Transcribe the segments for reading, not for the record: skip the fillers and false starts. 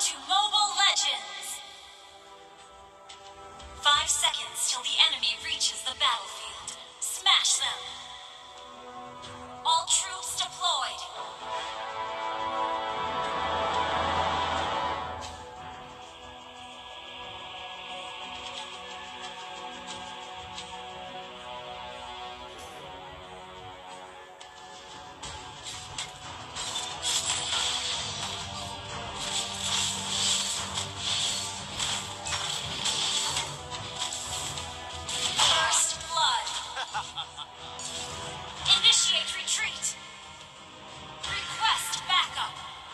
to Mobile Legends! 5 seconds till the enemy reaches the battlefield. Smash them! All troops deployed! Initiate retreat! Request backup!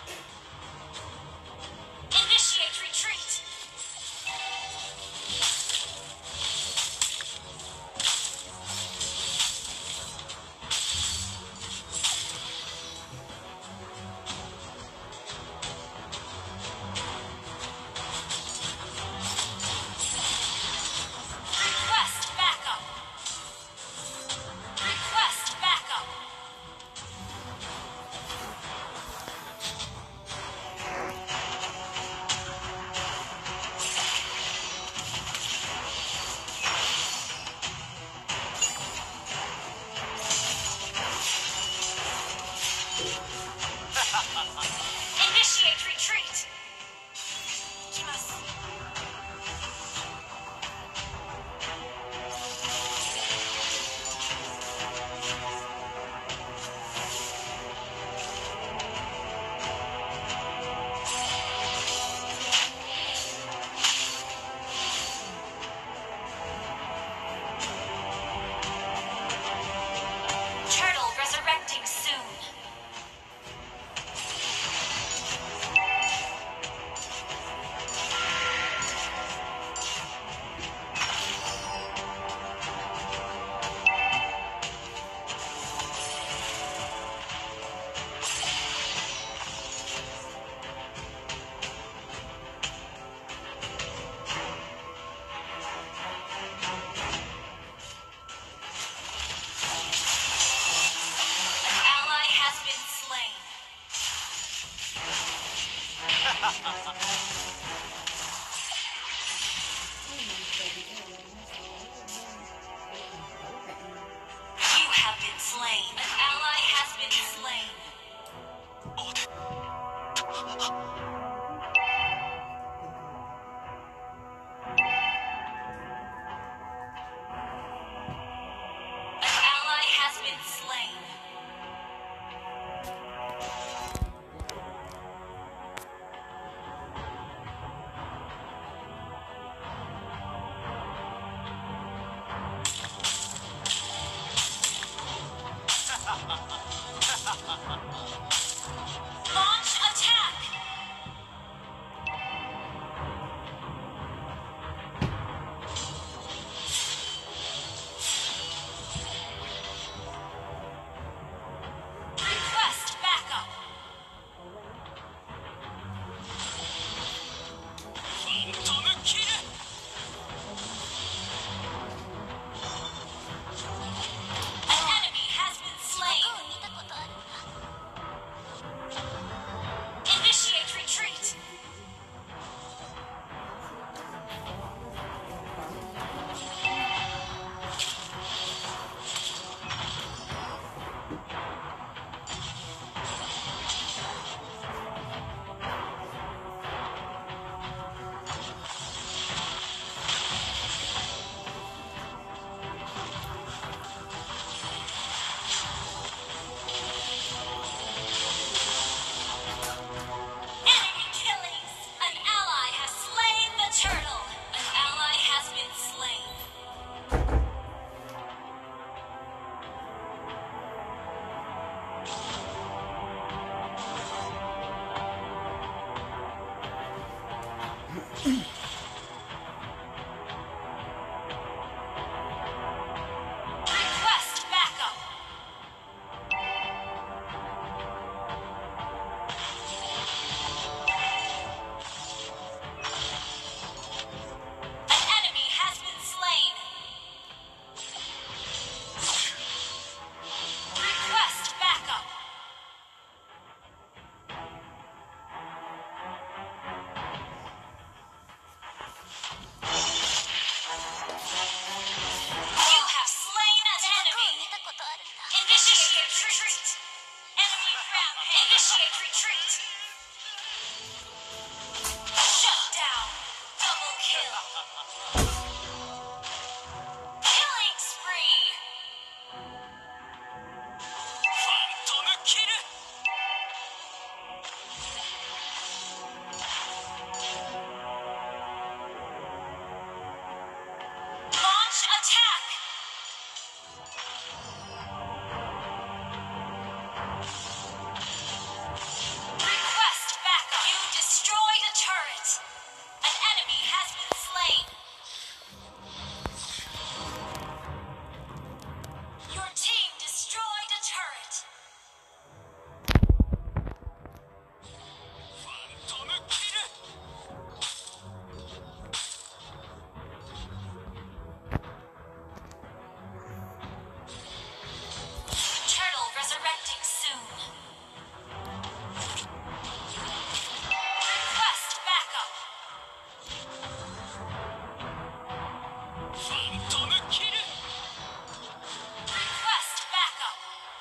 Initiate retreat! Request backup! Request backup! Initiate retreat! Turtle resurrecting soon. An ally has been slain. You have been slain. An ally has been slain. An ally has been slain. Launch attack! Request backup! An enemy has been slain! Initiate retreat! Enemy killings! An ally has slain the turtle! An ally has been slain. Request backup! An enemy has been slain. Request backup. destroyed a turret. An enemy has been slain. Your team destroyed a turret. Turtle resurrecting soon. Request backup. Request backup.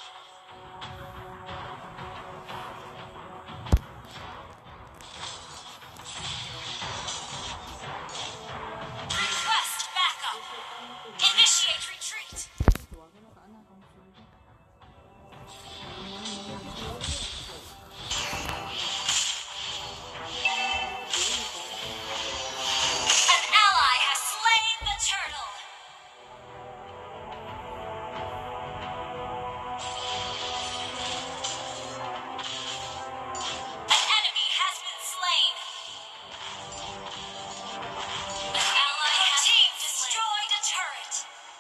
Request backup. Initiate retreat. An ally has slain the turtle. An enemy has been slain. An ally has team destroyed a turret.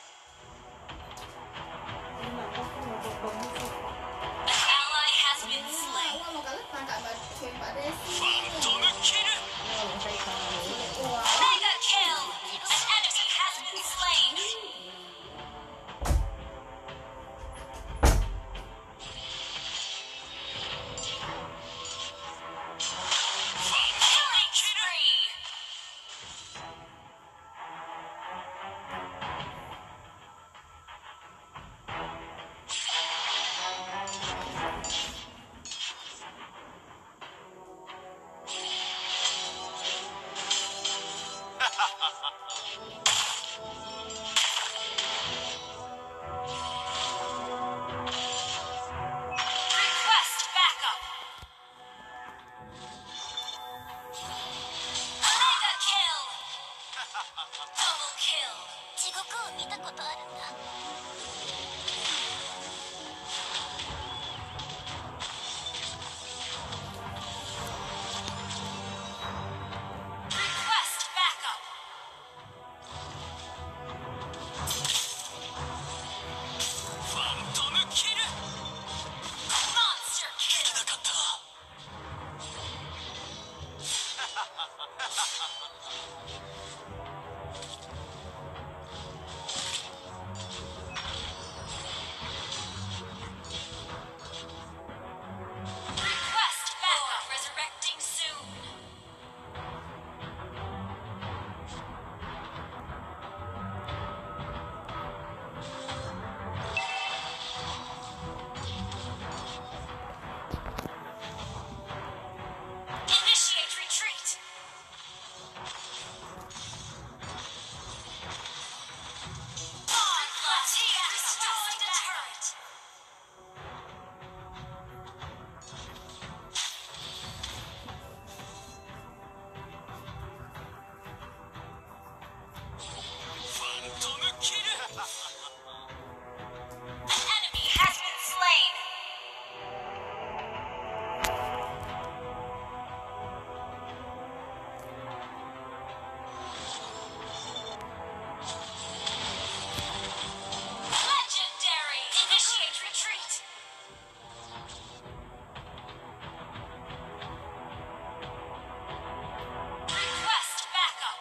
An ally has been slain. Mega kill. An enemy has been slain. Killing spree. Request backup. Mega kill. Double kill. 地獄を見たことあるんだ。Request backup. Monster kill. Request backup. Resurrecting soon. Initiate retreat. Team destroyed a turret. An enemy has been slain. Legendary. Initiate retreat. Request backup.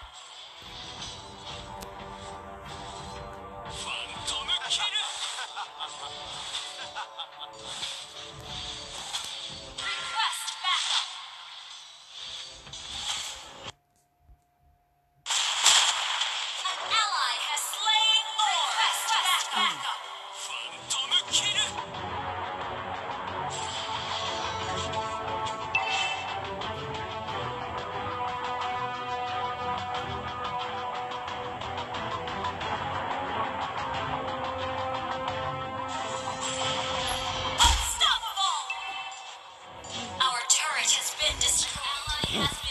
Request backup. An ally has slain more. Request backup. Unstoppable. Our turret has been destroyed. Ally has